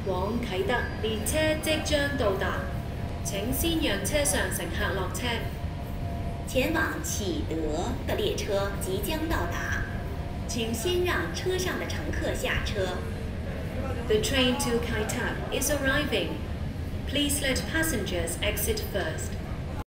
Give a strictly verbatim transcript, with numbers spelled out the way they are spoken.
往啟德，列車即將到達，請先讓車上乘客落車。 前往启德的列车即將到達，請先讓車上的乘客下車。 The train to Kai Tak is arriving. Please let passengers exit first.